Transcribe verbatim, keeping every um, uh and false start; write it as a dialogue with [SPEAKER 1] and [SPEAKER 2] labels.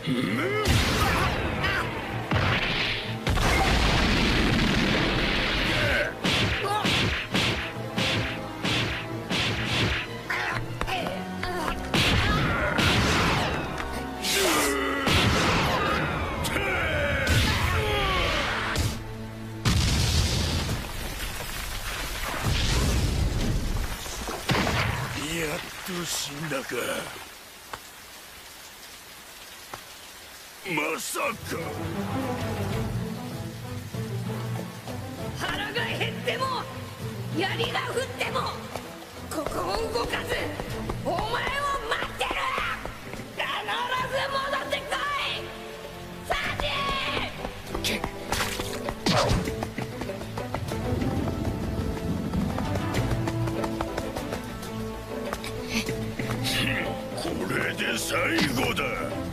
[SPEAKER 1] やっと死んだか。まさか。
[SPEAKER 2] 腹が減っても槍が降ってもここを動かずお前を待ってる。必ず戻ってこいサジ
[SPEAKER 1] これで最後だ。